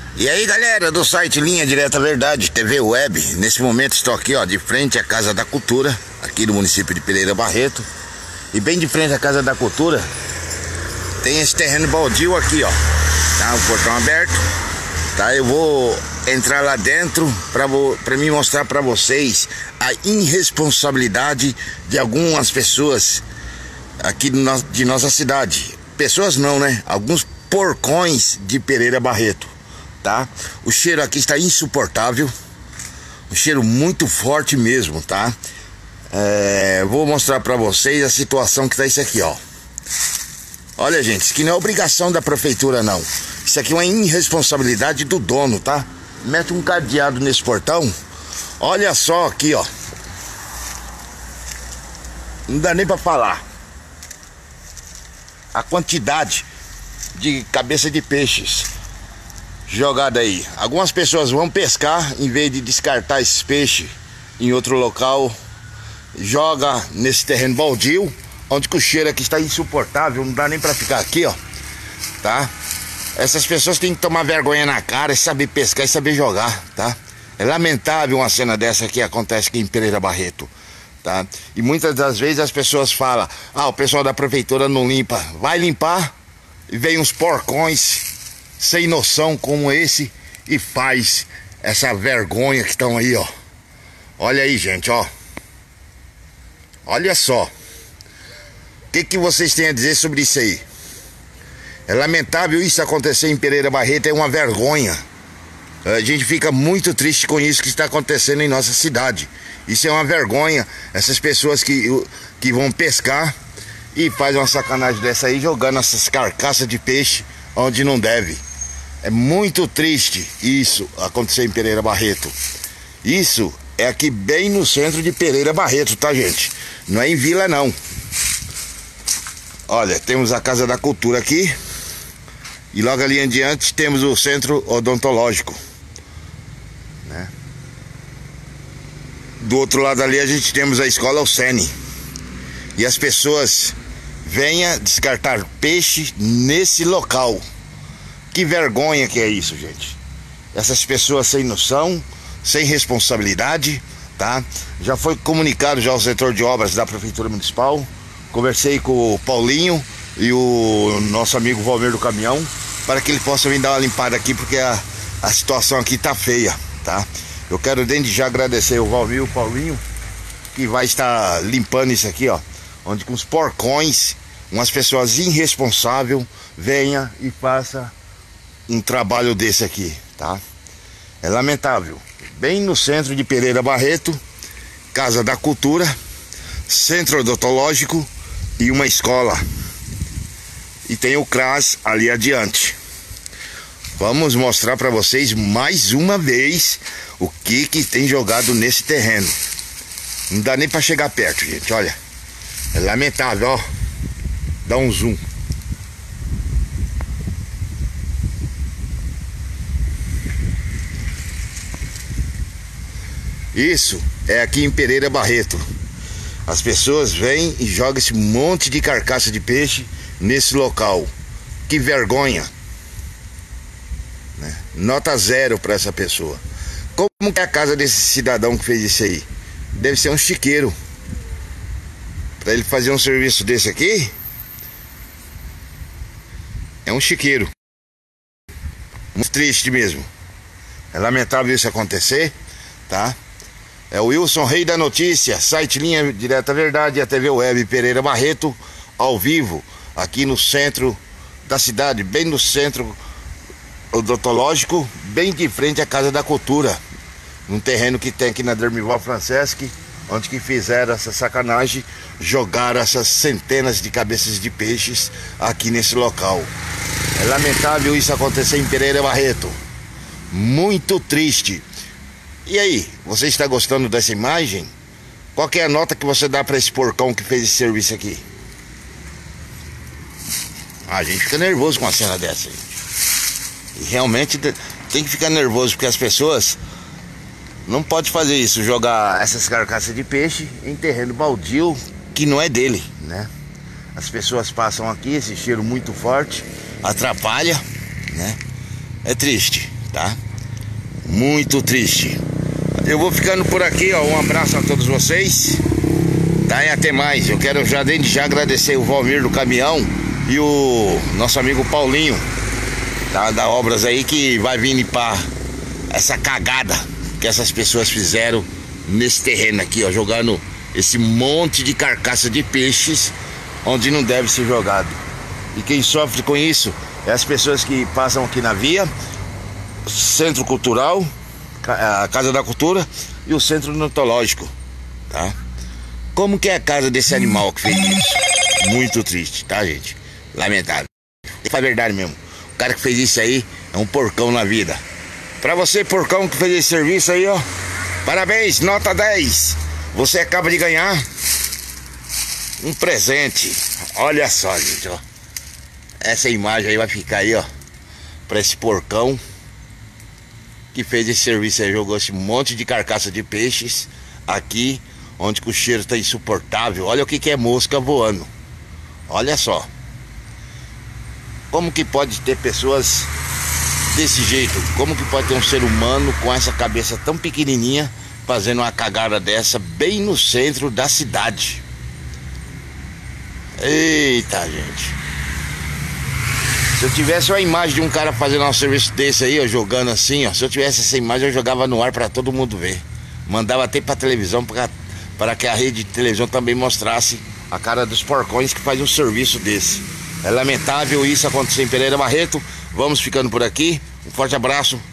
E aí galera do site Linha Direta Verdade, TV Web. Nesse momento estou aqui de frente à Casa da Cultura, aqui no município de Pereira Barreto. E bem de frente à Casa da Cultura tem esse terreno baldio aqui, tá, o portão aberto, tá? Eu vou entrar lá dentro para mim mostrar para vocês a irresponsabilidade de algumas pessoas aqui de nossa cidade. Pessoas não, né? Alguns porcões de Pereira Barreto, tá? O cheiro aqui está insuportável, um cheiro muito forte mesmo, tá? Vou mostrar para vocês a situação que tá isso aqui, Olha, gente, isso aqui não é obrigação da prefeitura, não. Isso aqui é uma irresponsabilidade do dono, tá? Mete um cadeado nesse portão. Olha só aqui, não dá nem para falar a quantidade de cabeça de peixes jogada aí. Algumas pessoas vão pescar, em vez de descartar esses peixes em outro local, joga nesse terreno baldio, onde que o cheiro aqui está insuportável, não dá nem para ficar aqui, tá? Essas pessoas têm que tomar vergonha na cara e saber pescar e saber jogar, tá? É lamentável uma cena dessa que acontece aqui em Pereira Barreto, tá? E muitas das vezes as pessoas falam: o pessoal da prefeitura não limpa. Vai limpar e vem uns porcões sem noção como esse e faz essa vergonha que estão aí, Olha aí, gente, Olha só. O que vocês têm a dizer sobre isso aí? É lamentável isso acontecer em Pereira Barreto, é uma vergonha. A gente fica muito triste com isso que está acontecendo em nossa cidade. Isso é uma vergonha. Essas pessoas que vão pescar e fazem uma sacanagem dessa aí, jogando essas carcaças de peixe onde não deve. É muito triste isso acontecer em Pereira Barreto. Isso é aqui bem no centro de Pereira Barreto, tá, gente? Não é em vila, não. Olha, temos a Casa da Cultura aqui. E logo ali em diante temos o centro odontológico, né? Do outro lado ali a gente temos a escola Alcene. E as pessoas venham descartar peixe nesse local. Que vergonha que é isso, gente. Essas pessoas sem noção, sem responsabilidade, tá? Já foi comunicado já ao setor de obras da Prefeitura Municipal. Conversei com o Paulinho e o nosso amigo Valmir do Caminhão, para que ele possa vir dar uma limpada aqui, porque a situação aqui tá feia, tá? Eu quero desde já agradecer o Valmir e o Paulinho, que vai estar limpando isso aqui, onde com os porcões, umas pessoas irresponsáveis, venha e faça um trabalho desse aqui, tá? É lamentável. Bem no centro de Pereira Barreto, Casa da Cultura, centro odontológico e uma escola. E tem o CRAS ali adiante. Vamos mostrar para vocês mais uma vez o que tem jogado nesse terreno. Não dá nem para chegar perto, gente, olha. É lamentável, Dá um zoom. Isso é aqui em Pereira Barreto. As pessoas vêm e jogam esse monte de carcaça de peixe nesse local. Que vergonha, né? Nota 0 para essa pessoa. Como que é a casa desse cidadão que fez isso aí? Deve ser um chiqueiro. Para ele fazer um serviço desse aqui, é um chiqueiro. Muito triste mesmo. É lamentável isso acontecer, tá? É o Wilson, Rei da Notícia, site Linha Direta Verdade, a TV Web Pereira Barreto, ao vivo, aqui no centro da cidade, bem no centro odontológico, bem de frente à Casa da Cultura, num terreno que tem aqui na Dermival Franceschi, onde que fizeram essa sacanagem, jogaram essas centenas de cabeças de peixes aqui nesse local. É lamentável isso acontecer em Pereira Barreto, muito triste. E aí, você está gostando dessa imagem? Qual que é a nota que você dá para esse porcão que fez esse serviço aqui? A gente fica nervoso com uma cena dessa, gente. E realmente tem que ficar nervoso, porque as pessoas não podem fazer isso, jogar essas carcaças de peixe em terreno baldio que não é dele, né? As pessoas passam aqui, esse cheiro muito forte atrapalha, né? É triste. tá? Muito triste. Eu vou ficando por aqui, ó. Um abraço a todos vocês, tá? E até mais. Eu quero já desde já agradecer o Valmir do caminhão e o nosso amigo Paulinho, tá? Da Obras aí, que vai vir limpar essa cagada que essas pessoas fizeram nesse terreno aqui, ó, jogando esse monte de carcaça de peixes onde não deve ser jogado. E quem sofre com isso é as pessoas que passam aqui na via, Centro Cultural, a Casa da Cultura e o Centro Ornitológico, tá? Como que é a casa desse animal que fez isso? Muito triste, tá, gente? Lamentável. É verdade mesmo. O cara que fez isso aí é um porcão na vida. Pra você, porcão, que fez esse serviço aí, ó, parabéns, nota 10. Você acaba de ganhar um presente. Olha só, gente, ó. Essa imagem aí vai ficar aí, ó, pra esse porcão que fez esse serviço aí. Jogou esse monte de carcaça de peixes aqui, onde que o cheiro tá insuportável. Olha o que é mosca voando. Olha só. Como que pode ter pessoas desse jeito? Como que pode ter um ser humano com essa cabeça tão pequenininha fazendo uma cagada dessa bem no centro da cidade? Eita, gente. Se eu tivesse uma imagem de um cara fazendo um serviço desse aí, ó, jogando assim, ó, se eu tivesse essa imagem, eu jogava no ar para todo mundo ver. Mandava até pra televisão, para que a rede de televisão também mostrasse a cara dos porcões que fazem um serviço desse. É lamentável isso acontecer em Pereira Barreto. Vamos ficando por aqui. Um forte abraço